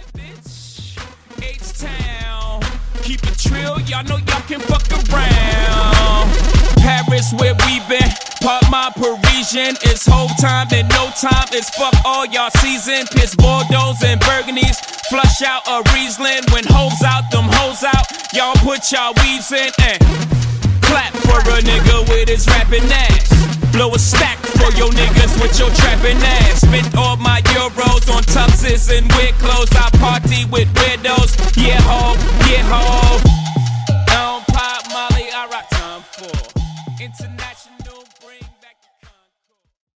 H-Town, keep it trill, y'all know y'all can fuck around. Paris where we been, part my Parisian. It's whole time and no time, it's fuck all y'all season. Piss Bordeaux and Burgundies, flush out a Riesling. When hoes out, them hoes out, y'all put y'all weaves in and clap for a nigga with his rapping ass. Blow a stack for your niggas with your trapping ass. Spent all my euros on tuxes and weird clothes. I party with weirdos. Yeah ho, yeah ho.